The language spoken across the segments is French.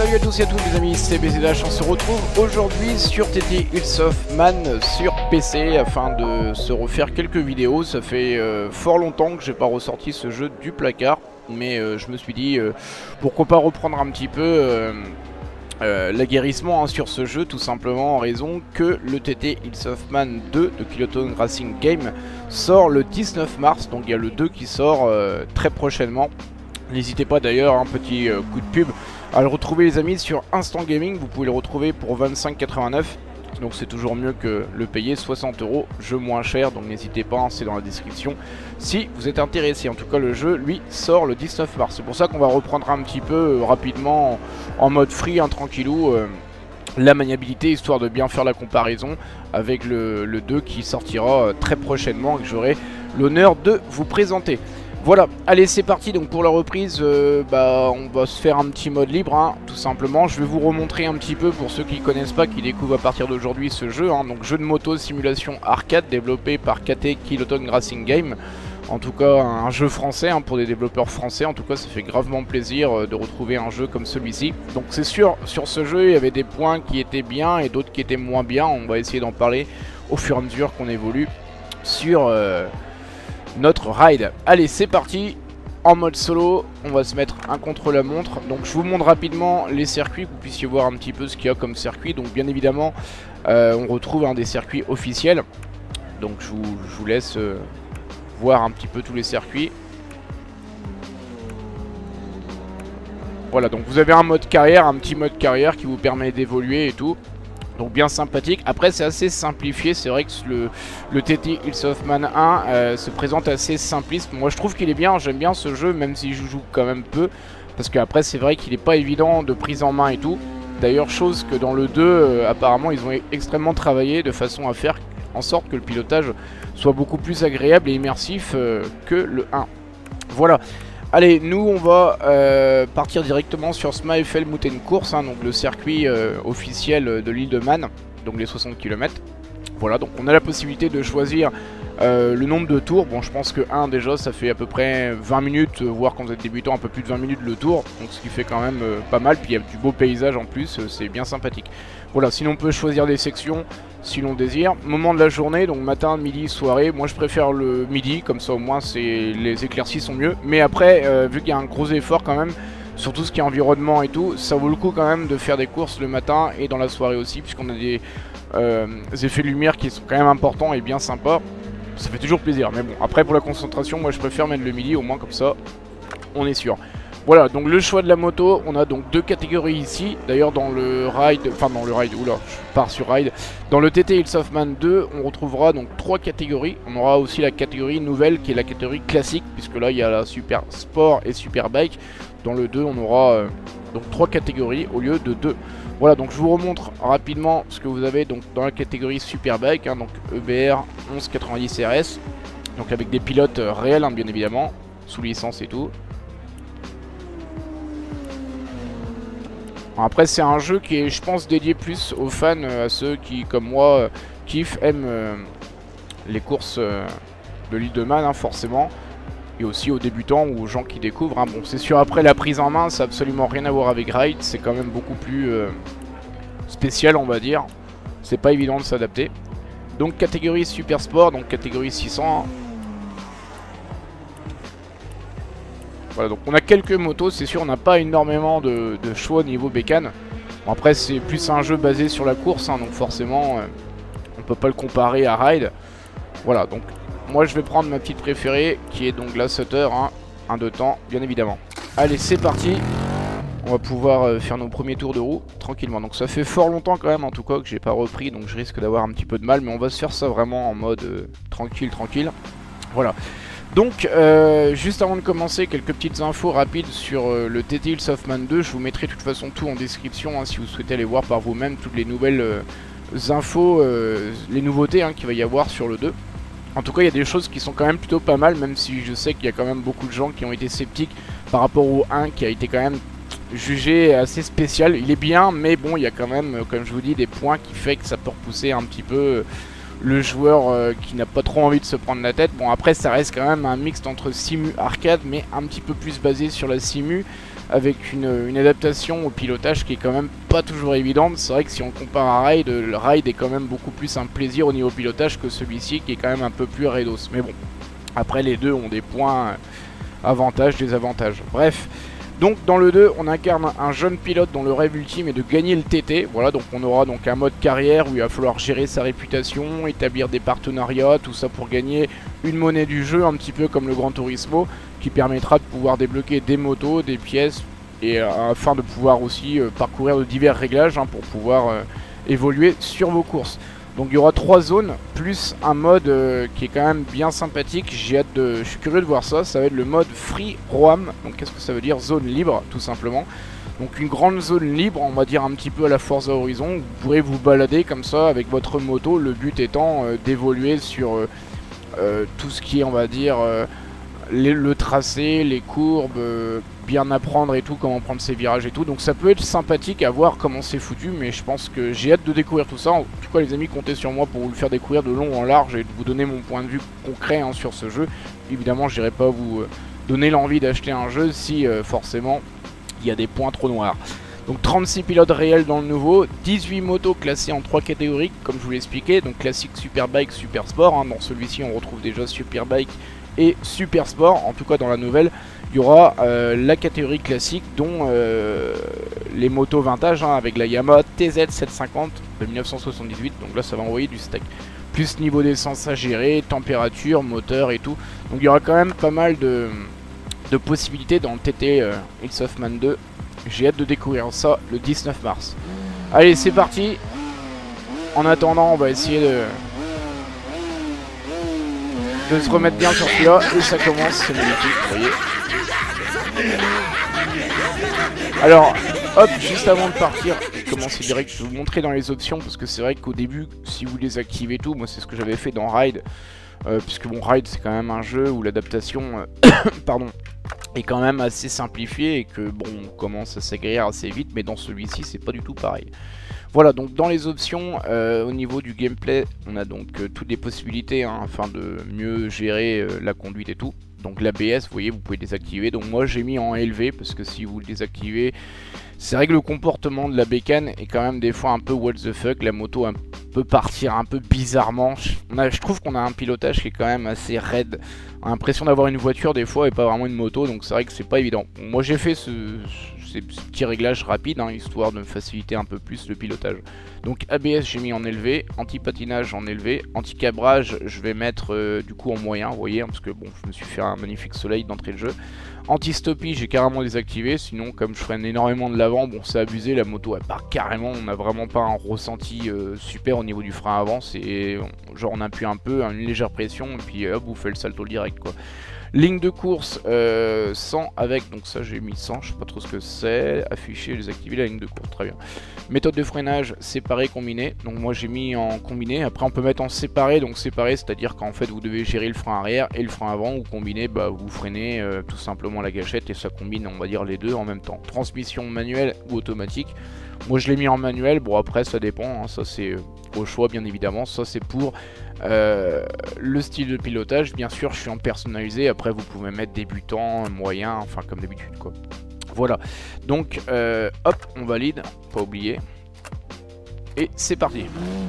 Salut à tous et à toutes les amis, c'est BZH, on se retrouve aujourd'hui sur TT Hills of Man sur PC afin de se refaire quelques vidéos. Ça fait fort longtemps que j'ai pas ressorti ce jeu du placard, mais je me suis dit pourquoi pas reprendre un petit peu l'aguerrissement sur ce jeu, tout simplement en raison que le TT Hills of Man 2 de Kiloton Racing Game sort le 19 mars, donc il y a le 2 qui sort très prochainement. N'hésitez pas d'ailleurs, un petit coup de pub, à le retrouver les amis sur Instant Gaming. Vous pouvez le retrouver pour 25,89 €, donc c'est toujours mieux que le payer 60 €, jeu moins cher, donc n'hésitez pas, c'est dans la description si vous êtes intéressé. En tout cas le jeu lui sort le 19 mars, c'est pour ça qu'on va reprendre un petit peu rapidement en mode free, tranquillou, la maniabilité, histoire de bien faire la comparaison avec le 2 qui sortira très prochainement et que j'aurai l'honneur de vous présenter. Voilà, allez c'est parti. Donc pour la reprise, on va se faire un petit mode libre, tout simplement. Je vais vous remontrer un petit peu pour ceux qui ne connaissent pas, qui découvrent à partir d'aujourd'hui ce jeu. Donc jeu de moto simulation arcade développé par KT Kiloton Racing Game. En tout cas un jeu français pour des développeurs français. En tout cas ça fait gravement plaisir de retrouver un jeu comme celui-ci. Donc c'est sûr, sur ce jeu il y avait des points qui étaient bien et d'autres qui étaient moins bien. On va essayer d'en parler au fur et à mesure qu'on évolue sur notre ride. Allez c'est parti, en mode solo, on va se mettre un contre la montre. Donc je vous montre rapidement les circuits, que vous puissiez voir un petit peu ce qu'il y a comme circuit. Donc bien évidemment on retrouve des circuits officiels. Donc je vous laisse voir un petit peu tous les circuits. Voilà, donc vous avez un mode carrière, un petit mode carrière qui vous permet d'évoluer et tout. Donc bien sympathique. Après c'est assez simplifié, c'est vrai que le TT Hills of Man 1 se présente assez simpliste. Moi je trouve qu'il est bien, j'aime bien ce jeu même si je joue quand même peu. Parce qu'après c'est vrai qu'il n'est pas évident de prise en main et tout. D'ailleurs chose que dans le 2 apparemment ils ont extrêmement travaillé de façon à faire en sorte que le pilotage soit beaucoup plus agréable et immersif que le 1. Voilà. Allez, nous on va partir directement sur Smaefel Mountain Course, donc le circuit officiel de l'île de Man, donc les 60 km. Voilà, donc on a la possibilité de choisir le nombre de tours. Bon, je pense que 1 déjà ça fait à peu près 20 minutes, voire quand vous êtes débutant un peu plus de 20 minutes le tour, donc ce qui fait quand même pas mal. Puis il y a du beau paysage en plus, c'est bien sympathique. Voilà, sinon on peut choisir des sections si l'on désire. Moment de la journée, donc matin, midi, soirée. Moi je préfère le midi, comme ça au moins les éclaircies sont mieux. Mais après, vu qu'il y a un gros effort quand même, sur tout ce qui est environnement et tout, ça vaut le coup quand même de faire des courses le matin et dans la soirée aussi, puisqu'on a des effets de lumière qui sont quand même importants et bien sympas. Ça fait toujours plaisir, mais bon, après pour la concentration, moi je préfère mettre le midi, au moins comme ça, on est sûr. Voilà, donc le choix de la moto, on a donc deux catégories ici. D'ailleurs dans le ride, oula, je pars sur ride. Dans le TT Hills of Man 2, on retrouvera donc 3 catégories. On aura aussi la catégorie nouvelle qui est la catégorie classique, puisque là il y a la super sport et super bike. Dans le 2, on aura donc 3 catégories au lieu de 2. Voilà, donc je vous remontre rapidement ce que vous avez donc dans la catégorie super bike, donc EBR 1190 RS, donc avec des pilotes réels bien évidemment, sous licence et tout. Après c'est un jeu qui est je pense dédié plus aux fans, à ceux qui comme moi aiment les courses de l'île de Man forcément. Et aussi aux débutants ou aux gens qui découvrent. Bon c'est sûr après la prise en main ça n'a absolument rien à voir avec Ride. C'est quand même beaucoup plus spécial on va dire. C'est pas évident de s'adapter. Donc catégorie super sport, donc catégorie 600. Voilà, donc on a quelques motos, c'est sûr on n'a pas énormément de choix au niveau bécane. Bon, après c'est plus un jeu basé sur la course, donc forcément on peut pas le comparer à Ride. Voilà, donc moi je vais prendre ma petite préférée qui est donc la Sutter, un de temps bien évidemment. Allez c'est parti, on va pouvoir faire nos premiers tours de roue tranquillement. Donc ça fait fort longtemps quand même en tout cas que j'ai pas repris, donc je risque d'avoir un petit peu de mal. Mais on va se faire ça vraiment en mode tranquille. Voilà. Donc juste avant de commencer, quelques petites infos rapides sur le TT Hills of Man 2. Je vous mettrai de toute façon tout en description si vous souhaitez aller voir par vous-même toutes les nouvelles infos, les nouveautés qu'il va y avoir sur le 2. En tout cas il y a des choses qui sont quand même plutôt pas mal, même si je sais qu'il y a quand même beaucoup de gens qui ont été sceptiques par rapport au 1 qui a été quand même jugé assez spécial. Il est bien mais bon il y a quand même comme je vous dis des points qui fait que ça peut repousser un petit peu le joueur qui n'a pas trop envie de se prendre la tête. Bon après ça reste quand même un mixte entre simu arcade mais un petit peu plus basé sur la simu avec une adaptation au pilotage qui est quand même pas toujours évidente. C'est vrai que si on compare à Ride, le Ride est quand même beaucoup plus un plaisir au niveau pilotage que celui-ci qui est quand même un peu plus raidos. Mais bon, après les deux ont des points avantages, désavantages. Bref, donc dans le 2, on incarne un jeune pilote dont le rêve ultime est de gagner le TT. Voilà, donc on aura donc un mode carrière où il va falloir gérer sa réputation, établir des partenariats, tout ça pour gagner une monnaie du jeu, un petit peu comme le Gran Turismo, qui permettra de pouvoir débloquer des motos, des pièces, et afin de pouvoir aussi parcourir de divers réglages pour pouvoir évoluer sur vos courses. Donc il y aura 3 zones, plus un mode qui est quand même bien sympathique. Je suis curieux de voir ça, ça va être le mode Free Roam. Donc qu'est-ce que ça veut dire? Zone libre, tout simplement. Donc une grande zone libre, on va dire un petit peu à la Forza Horizon. Vous pourrez vous balader comme ça avec votre moto, le but étant d'évoluer sur tout ce qui est, on va dire, le tracé, les courbes, bien apprendre et tout, comment prendre ses virages et tout. Donc ça peut être sympathique à voir comment c'est foutu, mais je pense que j'ai hâte de découvrir tout ça. En tout cas les amis, comptez sur moi pour vous le faire découvrir de long en large et de vous donner mon point de vue concret sur ce jeu. Évidemment je n'irai pas vous donner l'envie d'acheter un jeu si forcément il y a des points trop noirs. Donc 36 pilotes réels dans le nouveau, 18 motos classées en 3 catégories comme je vous l'ai expliqué. Donc classique, Superbike, Super Sport. Dans celui-ci on retrouve déjà Superbike et Super Sport. En tout cas dans la nouvelle il y aura la catégorie classique, dont les motos vintage avec la Yamaha TZ750 de 1978. Donc là ça va envoyer du steak. Plus niveau d'essence à gérer, température, moteur et tout. Donc il y aura quand même pas mal de possibilités dans le TT Hills of Man 2. J'ai hâte de découvrir ça le 19 mars. Allez c'est parti. En attendant on va essayer de se remettre bien sur celui-là. Et ça commence, c'est magnifique, vous voyez. Alors, hop, juste avant de partir, je commence direct, je vais vous montrer dans les options, parce que c'est vrai qu'au début, si vous désactivez tout, moi c'est ce que j'avais fait dans Ride, puisque bon, Ride c'est quand même un jeu où l'adaptation, pardon, est quand même assez simplifiée, et que bon, on commence à s'aguerrir assez vite, mais dans celui-ci c'est pas du tout pareil. Voilà, donc dans les options, au niveau du gameplay, on a donc toutes les possibilités afin de mieux gérer la conduite et tout. Donc l'ABS, vous voyez, vous pouvez désactiver. Donc moi j'ai mis en élevé parce que si vous le désactivez, c'est vrai que le comportement de la bécane est quand même des fois un peu what the fuck. La moto peut partir un peu bizarrement. Je trouve qu'on a un pilotage qui est quand même assez raide. On a l'impression d'avoir une voiture des fois et pas vraiment une moto. Donc c'est vrai que c'est pas évident. Moi j'ai fait ces petits réglages rapides, histoire de me faciliter un peu plus le pilotage. Donc ABS j'ai mis en élevé, anti-patinage en élevé, anti-cabrage je vais mettre du coup en moyen, vous voyez, parce que bon je me suis fait un magnifique soleil d'entrée de jeu. Anti-stoppie j'ai carrément désactivé, sinon comme je freine énormément de l'avant, bon c'est abusé, la moto elle part carrément, on n'a vraiment pas un ressenti super au niveau du frein avant, c'est genre on appuie un peu, une légère pression et puis hop vous faites le salto direct quoi. Ligne de course 100 avec, donc ça j'ai mis 100, je sais pas trop ce que c'est, afficher, désactiver la ligne de course, très bien. Méthode de freinage, séparé, combiné, donc moi j'ai mis en combiné, après on peut mettre en séparé, donc séparé c'est à dire qu'en fait vous devez gérer le frein arrière et le frein avant, ou combiné, bah vous freinez tout simplement la gâchette et ça combine on va dire les deux en même temps. Transmission manuelle ou automatique, moi je l'ai mis en manuel, bon après ça dépend, ça c'est au choix bien évidemment, ça c'est pour le style de pilotage, bien sûr je suis en personnalisé, après vous pouvez mettre débutant, moyen, enfin comme d'habitude quoi. Voilà, donc hop, on valide, pas oublier, et c'est parti.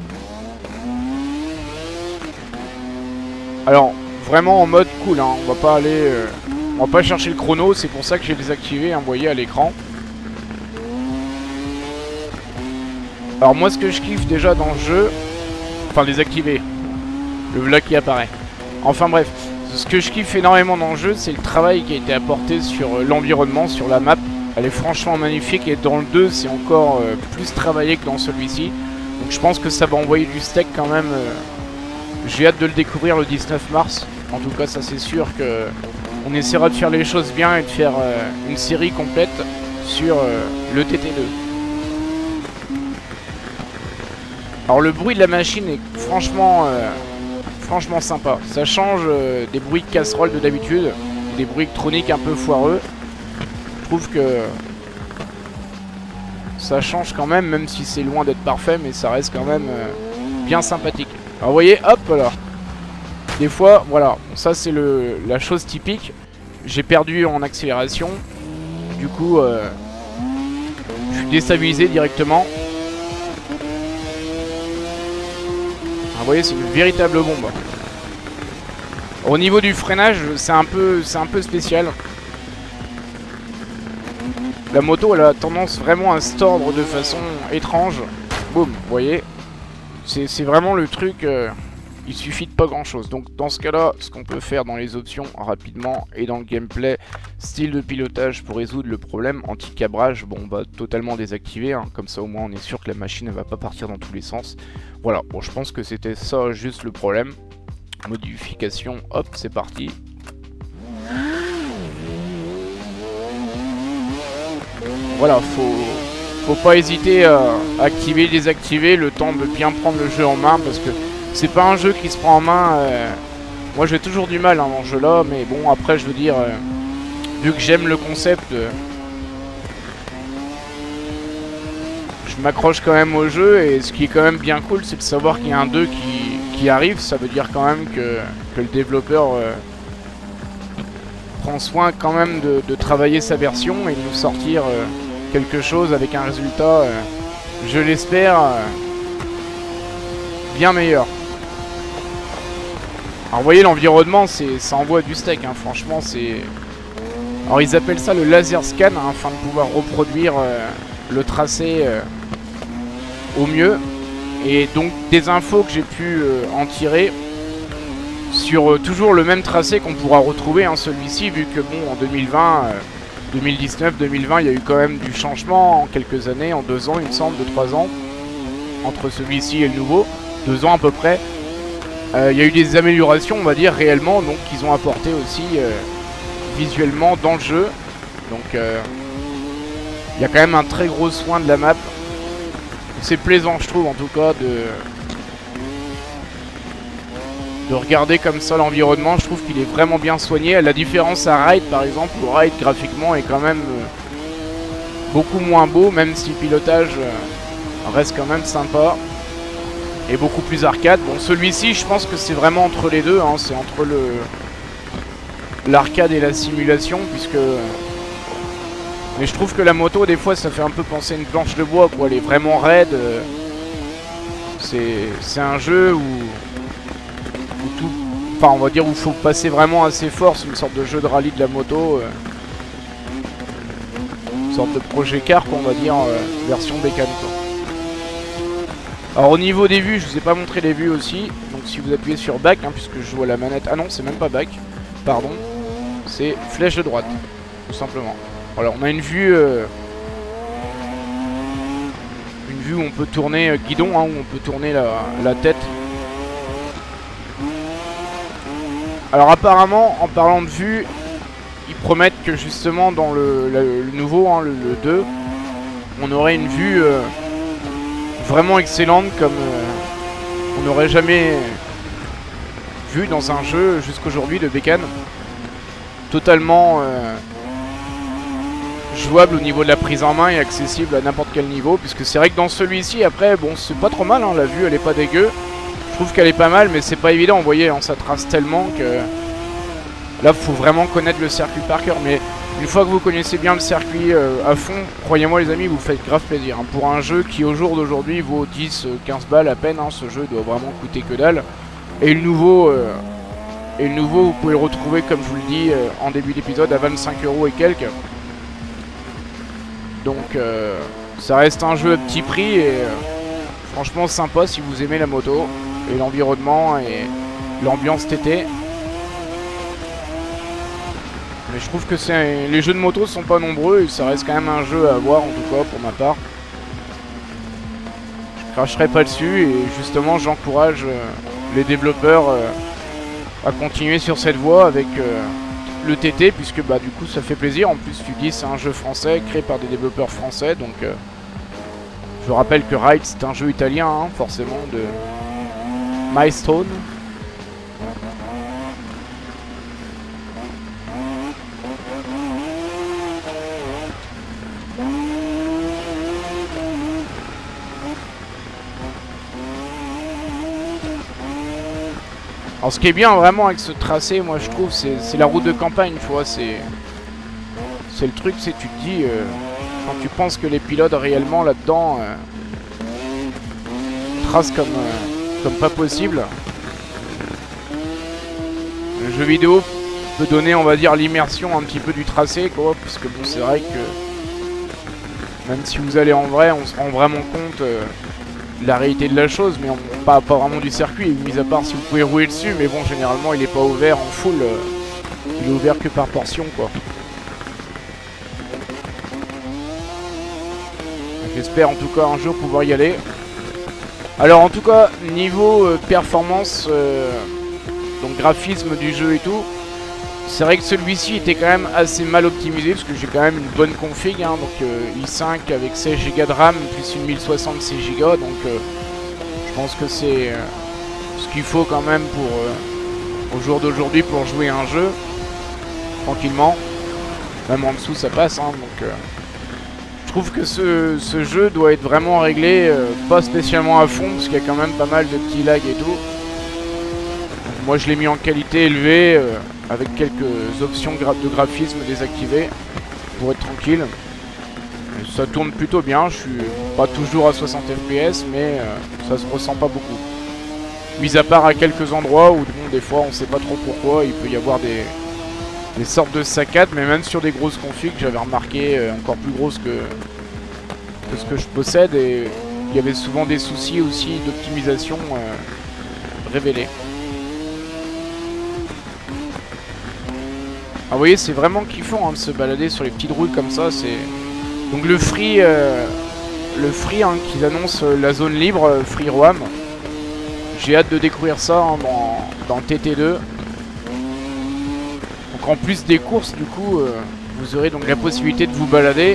Alors vraiment en mode cool, on va pas aller, on va pas chercher le chrono, c'est pour ça que j'ai désactivé, vous voyez à l'écran. Alors moi ce que je kiffe déjà dans le jeu, enfin désactiver, le vlog qui apparaît. Enfin bref, ce que je kiffe énormément dans le jeu, c'est le travail qui a été apporté sur l'environnement, sur la map. Elle est franchement magnifique et dans le 2 c'est encore plus travaillé que dans celui-ci. Donc je pense que ça va envoyer du steak quand même. J'ai hâte de le découvrir le 19 mars. En tout cas ça c'est sûr que on essaiera de faire les choses bien et de faire une série complète sur le TT2. Alors le bruit de la machine est franchement sympa. Ça change des bruits de casserole de d'habitude, des bruits électroniques un peu foireux. Je trouve que ça change quand même si c'est loin d'être parfait, mais ça reste quand même bien sympathique. Alors vous voyez, hop là. Des fois, voilà, ça c'est la chose typique. J'ai perdu en accélération. du coup je suis déstabilisé directement. Ah, vous voyez, c'est une véritable bombe. Au niveau du freinage, c'est un peu spécial. La moto, elle a tendance vraiment à se tordre de façon étrange. Boum, vous voyez. C'est vraiment le truc... il suffit de pas grand chose. Donc dans ce cas là, ce qu'on peut faire dans les options rapidement et dans le gameplay, style de pilotage pour résoudre le problème anti-cabrage, bon on va totalement désactiver, hein. Comme ça au moins on est sûr que la machine ne va pas partir dans tous les sens. Voilà, bon je pense que c'était ça juste le problème. Modification, hop c'est parti. Voilà, faut pas hésiter à activer, désactiver le temps de bien prendre le jeu en main parce que c'est pas un jeu qui se prend en main. Moi j'ai toujours du mal hein, dans ce jeu là, mais bon après je veux dire, vu que j'aime le concept, je m'accroche quand même au jeu. Et ce qui est quand même bien cool, c'est de savoir qu'il y a un 2 qui arrive. Ça veut dire quand même que le développeur prend soin quand même de travailler sa version et de nous sortir quelque chose avec un résultat, je l'espère, bien meilleur. Alors vous voyez l'environnement, ça envoie du steak, hein. Franchement c'est... Alors ils appellent ça le laser scan, hein, afin de pouvoir reproduire le tracé au mieux. Et donc des infos que j'ai pu en tirer sur toujours le même tracé qu'on pourra retrouver, hein, celui-ci, vu que bon en 2020, 2019, 2020 il y a eu quand même du changement en quelques années, en 2 ans il me semble, 2-3 ans, entre celui-ci et le nouveau, 2 ans à peu près. Il y a eu des améliorations on va dire réellement, donc qu'ils ont apporté aussi visuellement dans le jeu. Donc il y a quand même un très gros soin de la map. C'est plaisant je trouve en tout cas de regarder comme ça l'environnement. Je trouve qu'il est vraiment bien soigné. À la différence à Ride par exemple, où Ride graphiquement est quand même beaucoup moins beau, même si le pilotage reste quand même sympa. Et beaucoup plus arcade. Bon celui-ci je pense que c'est vraiment entre les deux, hein. C'est entre l'arcade et la simulation, puisque... Mais je trouve que la moto des fois ça fait un peu penser à une planche de bois quoi. Elle est vraiment raide. C'est un jeu où tout... Enfin on va dire où il faut passer vraiment assez fort. C'est une sorte de jeu de rallye de la moto, une sorte de projet car qu'on va dire, version bécane quoi. Alors au niveau des vues, je vous ai pas montré les vues aussi. Donc si vous appuyez sur back, hein, puisque je joue à la manette. Ah non, c'est même pas back, pardon. C'est flèche de droite, tout simplement. Voilà, on a une vue où on peut tourner guidon, hein, où on peut tourner la tête. Alors apparemment, en parlant de vue, ils promettent que justement dans le nouveau, hein, le 2, on aurait une vue... vraiment excellente, comme on n'aurait jamais vu dans un jeu jusqu'aujourd'hui de bécane. Totalement jouable au niveau de la prise en main et accessible à n'importe quel niveau, puisque c'est vrai que dans celui-ci après bon c'est pas trop mal, hein, la vue elle est pas dégueu. Je trouve qu'elle est pas mal, mais c'est pas évident, vous voyez, hein, ça trace tellement que là faut vraiment connaître le circuit par cœur. Mais une fois que vous connaissez bien le circuit à fond, croyez-moi les amis, vous faites grave plaisir, hein. Pour un jeu qui au jour d'aujourd'hui vaut 10-15 balles à peine, hein, ce jeu doit vraiment coûter que dalle. Et le nouveau, vous pouvez le retrouver, comme je vous le dis en début d'épisode, à 25 € et quelques. Donc ça reste un jeu à petit prix et franchement sympa si vous aimez la moto et l'environnement et l'ambiance TT. Mais je trouve que les jeux de moto sont pas nombreux et ça reste quand même un jeu à avoir, en tout cas pour ma part. Je cracherai pas dessus et justement j'encourage les développeurs à continuer sur cette voie avec le TT, puisque bah du coup ça fait plaisir. En plus tu dis c'est un jeu français créé par des développeurs français, donc je rappelle que Ride c'est un jeu italien, hein, forcément, de Milestone. Alors ce qui est bien vraiment avec ce tracé, moi je trouve, c'est la route de campagne, tu vois, c'est C'est le truc, c'est tu te dis, quand tu penses que les pilotes réellement là-dedans tracent comme pas possible. Le jeu vidéo peut donner, on va dire, l'immersion un petit peu du tracé, quoi, parce que bon, c'est vrai que même si vous allez en vrai, on se rend vraiment compte de la réalité de la chose, mais pas vraiment du circuit, mis à part si vous pouvez rouler dessus, mais bon, généralement, il est pas ouvert en full, il est ouvert que par portion, quoi. J'espère en tout cas un jour pouvoir y aller. Alors en tout cas, niveau performance, donc graphisme du jeu et tout, c'est vrai que celui-ci était quand même assez mal optimisé parce que j'ai quand même une bonne config, hein, donc i5 avec 16 Go de RAM plus une 1066 Go, donc je pense que c'est ce qu'il faut quand même pour au jour d'aujourd'hui pour jouer à un jeu tranquillement. Même en dessous ça passe, hein, donc je trouve que ce jeu doit être vraiment réglé, pas spécialement à fond parce qu'il y a quand même pas mal de petits lags et tout. Donc moi je l'ai mis en qualité élevée avec quelques options de graphisme désactivées pour être tranquille. Et ça tourne plutôt bien, je suis pas toujours à 60 fps mais ça se ressent pas beaucoup. Mis à part à quelques endroits où bon, des fois on sait pas trop pourquoi, il peut y avoir des sortes de saccades, mais même sur des grosses configs, j'avais remarqué encore plus grosses que ce que je possède, et il y avait souvent des soucis aussi d'optimisation révélés. Ah, vous voyez, c'est vraiment kiffant hein, de se balader sur les petites routes comme ça. C'est donc le free hein, qu'ils annoncent la zone libre, Free Roam. J'ai hâte de découvrir ça hein, dans TT2. Donc en plus des courses, du coup, vous aurez donc la possibilité de vous balader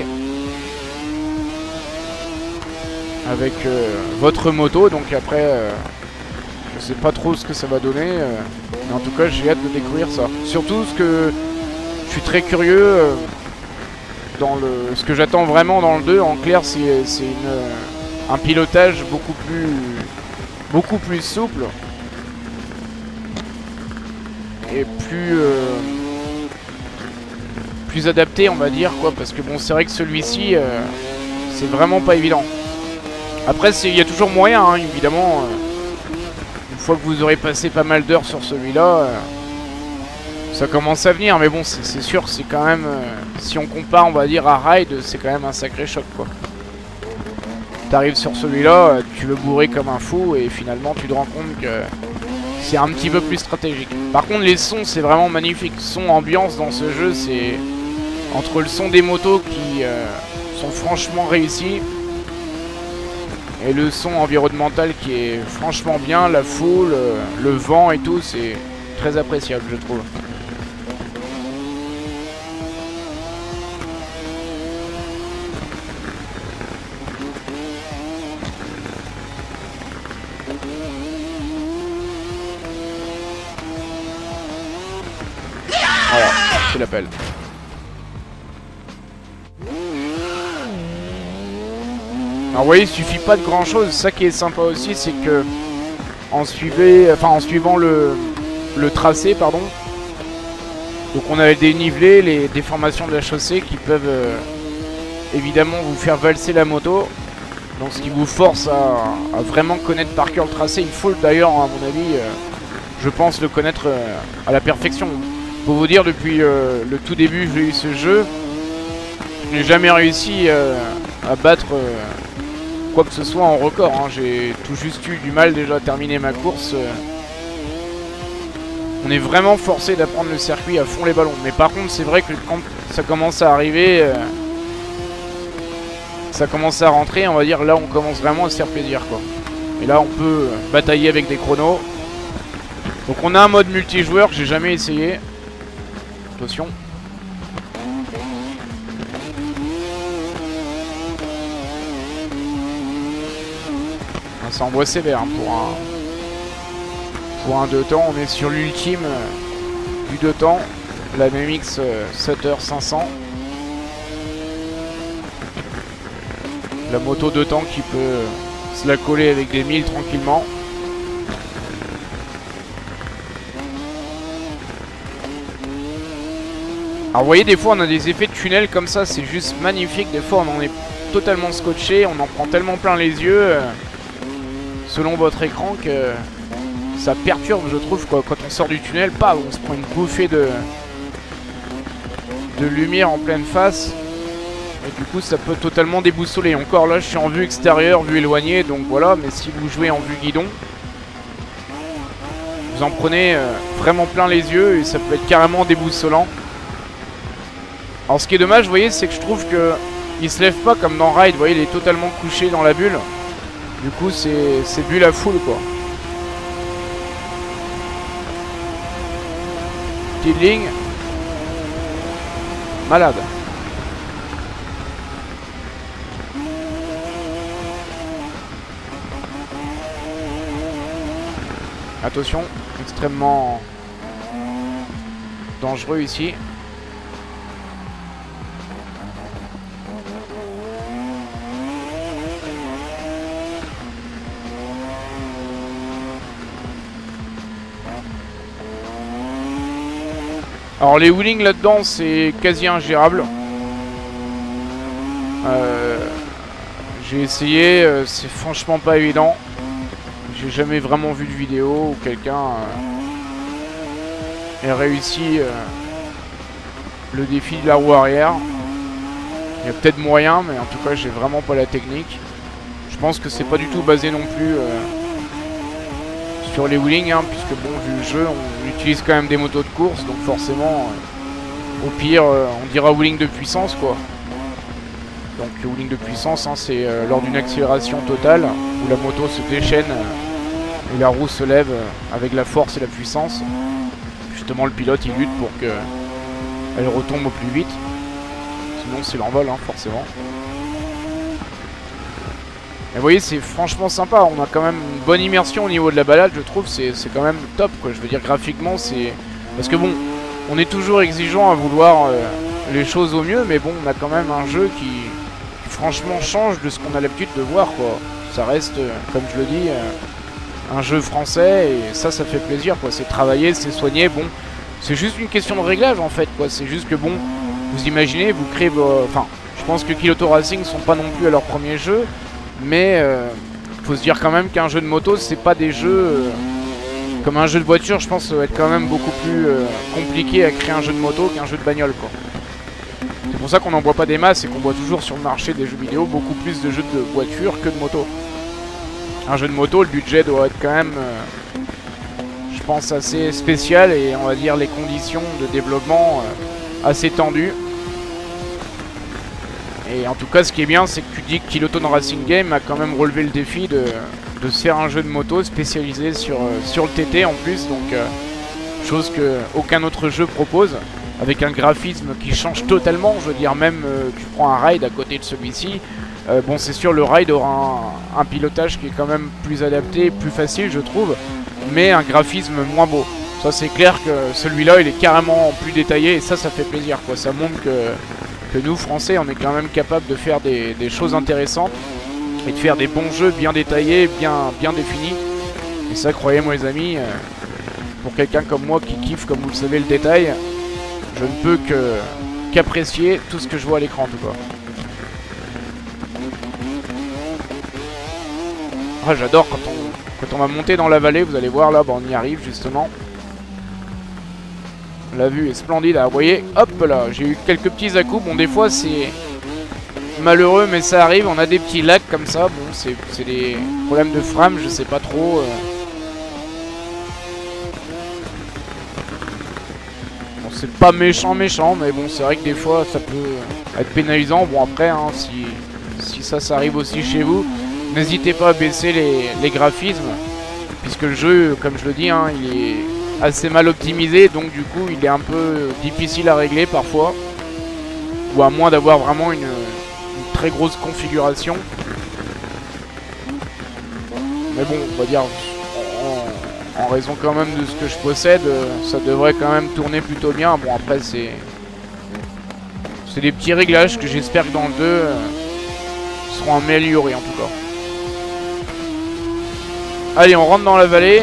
avec votre moto. Donc après, je sais pas trop ce que ça va donner, mais en tout cas, j'ai hâte de découvrir ça. Surtout ce que je suis très curieux dans ce que j'attends vraiment dans le 2. En clair, c'est un pilotage beaucoup plus souple et plus adapté, on va dire, quoi, parce que bon, c'est vrai que celui-ci c'est vraiment pas évident. Après, il y a toujours moyen hein, évidemment, une fois que vous aurez passé pas mal d'heures sur celui-là, ça commence à venir, mais bon, c'est sûr, c'est quand même si on compare, on va dire, à Ride, c'est quand même un sacré choc, quoi. T'arrives sur celui-là, tu veux bourrer comme un fou et finalement tu te rends compte que c'est un petit peu plus stratégique. Par contre, les sons, c'est vraiment magnifique. Son ambiance dans ce jeu, c'est entre le son des motos qui sont franchement réussis et le son environnemental qui est franchement bien, la foule, le vent et tout, c'est très appréciable, je trouve. Voilà, c'est l'appel. Alors vous voyez, il suffit pas de grand chose. Ça qui est sympa aussi, c'est que en suivant le tracé, pardon. Donc on a des dénivelés, les déformations de la chaussée qui peuvent évidemment vous faire valser la moto. Donc ce qui vous force à vraiment connaître par cœur le tracé. Il faut d'ailleurs, à mon avis, je pense le connaître à la perfection. Pour vous dire, depuis le tout début, j'ai eu ce jeu, je n'ai jamais réussi à battre quoi que ce soit en record. Hein. J'ai tout juste eu du mal déjà à terminer ma course. On est vraiment forcé d'apprendre le circuit à fond les ballons. Mais par contre, c'est vrai que quand ça commence à arriver, ça commence à rentrer, on va dire, là on commence vraiment à se faire plaisir, quoi. Et là on peut batailler avec des chronos. Donc on a un mode multijoueur que j'ai jamais essayé. Attention. Ça envoie sévère hein, pour un 2 temps. On est sur l'ultime du 2 temps, la MX 7h500. La moto 2 temps qui peut se la coller avec des 1000 tranquillement. Alors vous voyez, des fois on a des effets de tunnel comme ça, c'est juste magnifique. Des fois on en est totalement scotché, on en prend tellement plein les yeux selon votre écran que ça perturbe, je trouve, quoi. Quand on sort du tunnel, pas, on se prend une bouffée de lumière en pleine face. Et du coup ça peut totalement déboussoler. Encore là je suis en vue extérieure, vue éloignée, donc voilà. Mais si vous jouez en vue guidon, vous en prenez vraiment plein les yeux et ça peut être carrément déboussolant. Alors ce qui est dommage, vous voyez, c'est que je trouve que il se lève pas comme dans Ride. Vous voyez, il est totalement couché dans la bulle. Du coup c'est bulle à full, quoi. Petite ligne. Malade. Attention, extrêmement dangereux ici. Alors les wheelings là-dedans c'est quasi ingérable. J'ai essayé, c'est franchement pas évident. J'ai jamais vraiment vu de vidéo où quelqu'un ait réussi le défi de la roue arrière. Il y a peut-être moyen, mais en tout cas j'ai vraiment pas la technique. Je pense que c'est pas du tout basé non plus sur les wheelings, hein, puisque bon, vu le jeu, on utilise quand même des motos de course, donc forcément, au pire, on dira wheeling de puissance, quoi. Donc le wheeling de puissance, hein, c'est lors d'une accélération totale, où la moto se déchaîne et la roue se lève avec la force et la puissance. Justement, le pilote, il lutte pour que elle retombe au plus vite. Sinon, c'est l'envol, hein, forcément. Et vous voyez, c'est franchement sympa. On a quand même une bonne immersion au niveau de la balade, je trouve. C'est quand même top, quoi. Je veux dire, graphiquement, c'est... Parce que bon, on est toujours exigeant à vouloir les choses au mieux, mais bon, on a quand même un jeu qui franchement change de ce qu'on a l'habitude de voir, quoi. Ça reste, comme je le dis, un jeu français, et ça fait plaisir, quoi. C'est travaillé, c'est soigné. Bon, c'est juste une question de réglage, en fait, quoi. C'est juste que, bon, vous imaginez, vous créez vos... Enfin, je pense que Kiloto Racing sont pas non plus à leur premier jeu, mais faut se dire quand même qu'un jeu de moto, c'est pas des jeux comme un jeu de voiture. Je pense que ça va être quand même beaucoup plus compliqué à créer un jeu de moto qu'un jeu de bagnole, quoi. C'est pour ça qu'on n'en voit pas des masses et qu'on voit toujours sur le marché des jeux vidéo beaucoup plus de jeux de voiture que de moto. Un jeu de moto, le budget doit être quand même, je pense, assez spécial, et on va dire les conditions de développement assez tendues. Et en tout cas, ce qui est bien, c'est que tu dis que Kiloton Racing Game a quand même relevé le défi de se faire un jeu de moto spécialisé sur le TT en plus. Donc, chose que aucun autre jeu propose, avec un graphisme qui change totalement. Je veux dire, même tu prends un ride à côté de celui-ci. Bon, c'est sûr, le ride aura un pilotage qui est quand même plus adapté, plus facile, je trouve, mais un graphisme moins beau. Ça, c'est clair que celui-là, il est carrément plus détaillé, et ça fait plaisir, quoi. Ça montre que nous, Français, on est quand même capable de faire des choses intéressantes et de faire des bons jeux bien détaillés, bien définis. Et ça, croyez-moi, les amis, pour quelqu'un comme moi qui kiffe, comme vous le savez, le détail, je ne peux qu'apprécier tout ce que je vois à l'écran, en tout cas. Ah, j'adore quand on va monter dans la vallée, vous allez voir là, bah, on y arrive justement. La vue est splendide, vous voyez, hop là, j'ai eu quelques petits à-coups. Bon, des fois c'est malheureux, mais ça arrive, on a des petits lags comme ça. Bon, c'est des problèmes de frame, je sais pas trop. Bon, c'est pas méchant, mais bon, c'est vrai que des fois ça peut être pénalisant. Bon, après, hein, si ça arrive aussi chez vous, n'hésitez pas à baisser les graphismes, puisque le jeu, comme je le dis, hein, il est assez mal optimisé, donc du coup il est un peu difficile à régler parfois, ou à moins d'avoir vraiment une très grosse configuration. Mais bon, on va dire en raison quand même de ce que je possède, ça devrait quand même tourner plutôt bien. Bon, après c'est des petits réglages que j'espère que dans le 2 seront améliorés en tout cas. Allez, on rentre dans la vallée.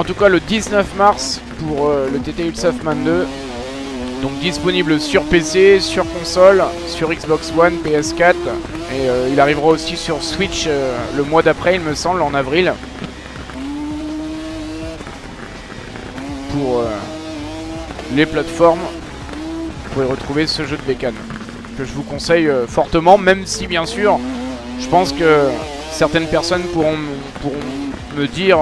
en tout cas le 19 mars pour le TT Ulsofman 2. Donc disponible sur PC, sur console, sur Xbox One, PS4 et il arrivera aussi sur Switch le mois d'après il me semble, en avril. Pour les plateformes, vous pouvez retrouver ce jeu de bécane que je vous conseille fortement, même si bien sûr je pense que certaines personnes pourront me dire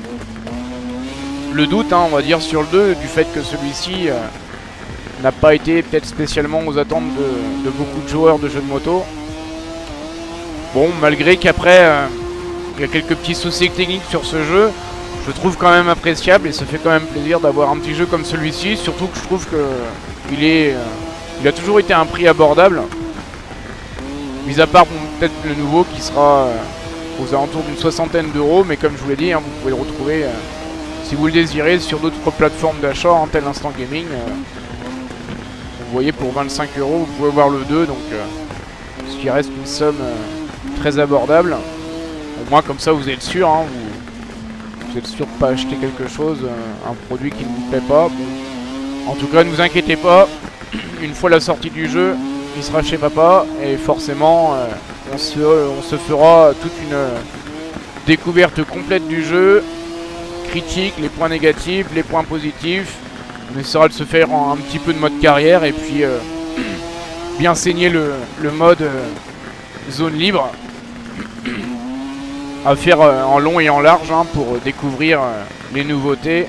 le doute, hein, on va dire, sur le 2 du fait que celui-ci n'a pas été peut-être spécialement aux attentes de beaucoup de joueurs de jeux de moto. Bon, malgré qu'après il y a quelques petits soucis techniques sur ce jeu, je le trouve quand même appréciable et ça fait quand même plaisir d'avoir un petit jeu comme celui-ci, surtout que je trouve que il a toujours été à un prix abordable, mis à part bon, peut-être le nouveau qui sera aux alentours d'une 60aine d'euros, mais comme je vous l'ai dit, hein, vous pouvez le retrouver si vous le désirez sur d'autres plateformes d'achat, hein, tel Instant Gaming. Vous voyez, pour 25 euros vous pouvez voir le 2, donc ce qui reste une somme très abordable. Au moins comme ça vous êtes sûr, hein, vous êtes sûr de ne pas acheter quelque chose, un produit qui ne vous plaît pas. Bon. En tout cas ne vous inquiétez pas, une fois la sortie du jeu, il sera chez papa et forcément on se fera toute une découverte complète du jeu, critique, les points négatifs, les points positifs. On essaiera de se faire un petit peu de mode carrière et puis bien saigner le mode zone libre à faire en long et en large, hein, pour découvrir les nouveautés.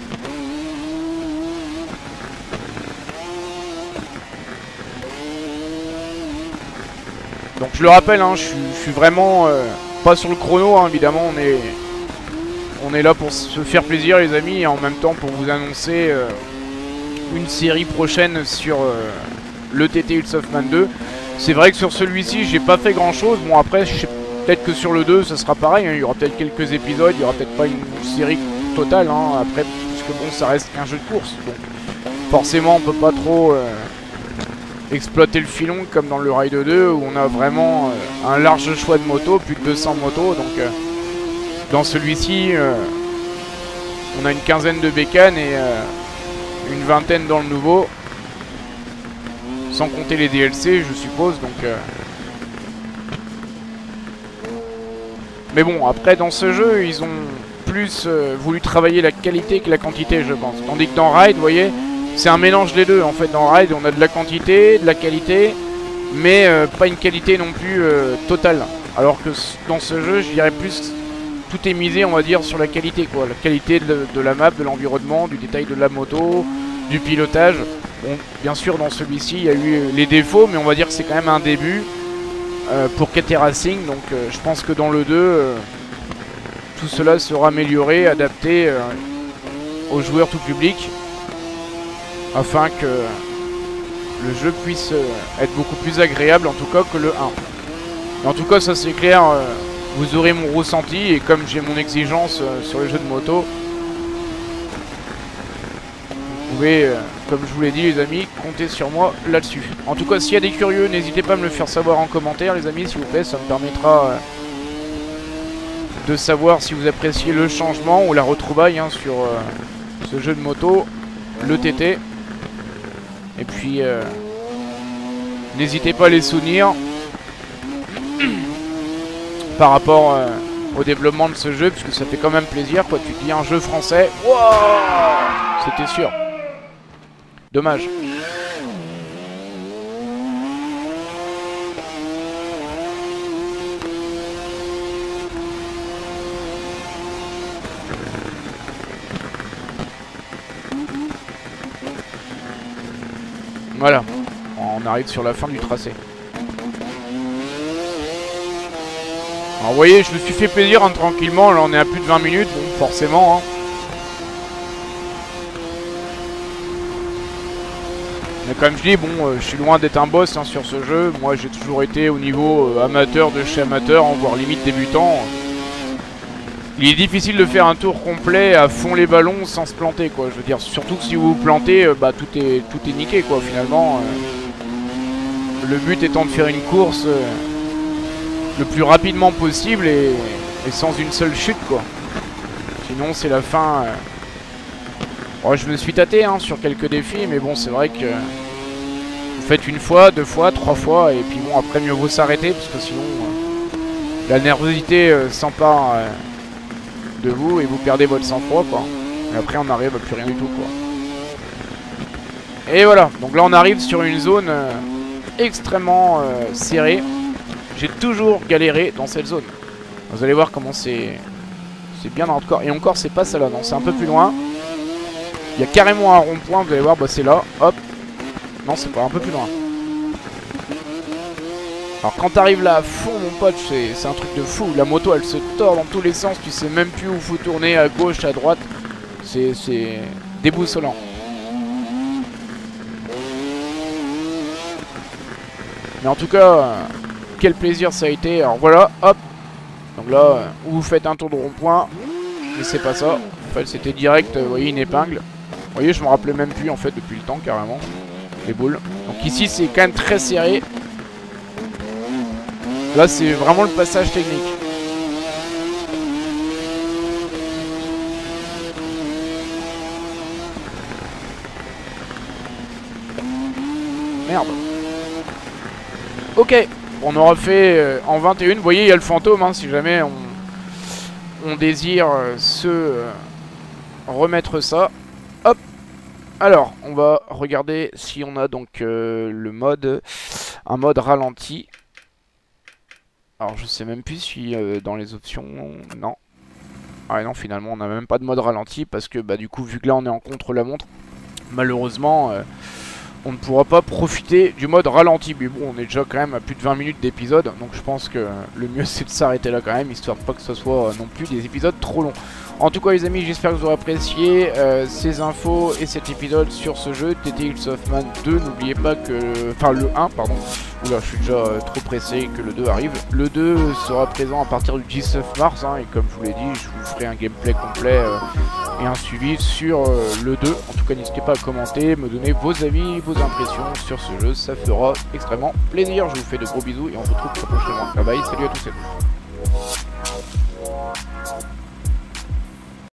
Donc je le rappelle, hein, je suis vraiment pas sur le chrono, hein, évidemment on est là pour se faire plaisir les amis, et en même temps pour vous annoncer une série prochaine sur le TT Ulsofman 2. C'est vrai que sur celui-ci j'ai pas fait grand chose. Bon après je sais peut-être que sur le 2 ça sera pareil, hein. Il y aura peut-être quelques épisodes, il y aura peut-être pas une série totale, hein, après, puisque bon ça reste qu'un jeu de course, donc forcément on peut pas trop exploiter le filon comme dans le Ride 2 où on a vraiment un large choix de motos, plus de 200 motos. Donc dans celui-ci on a une quinzaine de bécanes et une vingtaine dans le nouveau, sans compter les DLC je suppose. Donc mais bon, après dans ce jeu ils ont plus voulu travailler la qualité que la quantité, je pense. Tandis que dans Ride, vous voyez, c'est un mélange des deux. En fait dans Ride on a de la quantité, de la qualité, mais pas une qualité non plus totale. Alors que dans ce jeu je dirais plus tout est misé, on va dire, sur la qualité, quoi. La qualité de la map, de l'environnement, du détail de la moto, du pilotage. Bon, bien sûr dans celui-ci il y a eu les défauts, mais on va dire que c'est quand même un début pour KT Racing. Donc je pense que dans le 2 tout cela sera amélioré, adapté aux joueurs tout public, afin que le jeu puisse être beaucoup plus agréable en tout cas que le 1. Mais en tout cas ça c'est clair, vous aurez mon ressenti, et comme j'ai mon exigence sur les jeux de moto, vous pouvez, comme je vous l'ai dit les amis, compter sur moi là-dessus. En tout cas s'il y a des curieux, n'hésitez pas à me le faire savoir en commentaire les amis, s'il vous plaît, ça me permettra de savoir si vous appréciez le changement ou la retrouvaille, hein, sur ce jeu de moto, le TT. Et puis n'hésitez pas à les soutenir par rapport au développement de ce jeu, puisque ça fait quand même plaisir, quoi. Tu te dis un jeu français, wow, c'était sûr. Dommage. Voilà, on arrive sur la fin du tracé. Alors vous voyez, je me suis fait plaisir, hein, tranquillement, là on est à plus de 20 minutes, bon forcément, hein. Mais comme je dis, bon, je suis loin d'être un boss, hein, sur ce jeu. Moi j'ai toujours été au niveau amateur de chez amateur, hein, voire limite débutant. Il est difficile de faire un tour complet à fond les ballons sans se planter, quoi. Je veux dire, surtout que si vous vous plantez, bah tout est niqué, quoi, finalement. Le but étant de faire une course le plus rapidement possible et sans une seule chute, quoi. Sinon c'est la fin Bon, je me suis tâté hein, sur quelques défis, mais bon, c'est vrai que vous faites une fois, 2 fois, 3 fois, et puis bon, après mieux vaut s'arrêter, parce que sinon la nervosité s'empare de vous et vous perdez votre sang-froid, quoi. Et après, on n'arrive à plus rien du tout, quoi. Et voilà, donc là, on arrive sur une zone extrêmement serrée. J'ai toujours galéré dans cette zone. Vous allez voir comment c'est bien hardcore. Et encore, c'est pas ça là, non, c'est un peu plus loin. Il y a carrément un rond-point, vous allez voir, bah c'est là, hop. Non, c'est pas, un peu plus loin. Alors quand t'arrives là à fond, mon pote, c'est un truc de fou. La moto, elle se tord dans tous les sens, tu sais même plus où faut tourner, à gauche, à droite. C'est déboussolant. Mais en tout cas, quel plaisir ça a été. Alors voilà, hop. Donc là, où vous faites un tour de rond-point. Mais c'est pas ça. En fait, c'était direct, vous voyez, une épingle. Vous voyez, je me rappelais même plus, en fait, depuis le temps, carrément. Les boules. Donc ici, c'est quand même très serré. Là, c'est vraiment le passage technique. Merde. Ok, on aura fait en 21. Vous voyez, il y a le fantôme, hein, si jamais on désire se remettre ça. Hop. Alors, on va regarder si on a donc le mode, un mode ralenti. Alors, je sais même plus si dans les options, non. Ah non, finalement, on n'a même pas de mode ralenti parce que, bah, du coup, vu que là, on est en contre-la-montre, malheureusement, on ne pourra pas profiter du mode ralenti. Mais bon, on est déjà quand même à plus de 20 minutes d'épisode, donc je pense que le mieux, c'est de s'arrêter là quand même, histoire de pas que ce soit non plus des épisodes trop longs. En tout cas les amis, j'espère que vous aurez apprécié ces infos et cet épisode sur ce jeu TT Ills of Man 2. N'oubliez pas que... Enfin le 1 pardon. Oula, je suis déjà trop pressé que le 2 arrive. Le 2 sera présent à partir du 19 mars hein, et comme je vous l'ai dit, je vous ferai un gameplay complet et un suivi sur le 2. En tout cas n'hésitez pas à commenter, me donner vos avis, vos impressions sur ce jeu, ça fera extrêmement plaisir. Je vous fais de gros bisous et on se retrouve très prochainement. Bye bye, salut à tous et à toutes.